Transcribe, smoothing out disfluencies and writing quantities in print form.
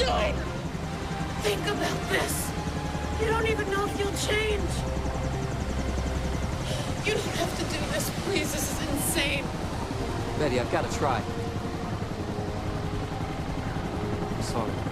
doing? Think about this. You don't even know if you'll change. You don't have to do this, please. This is insane. Betty, I've got to try. I'm sorry.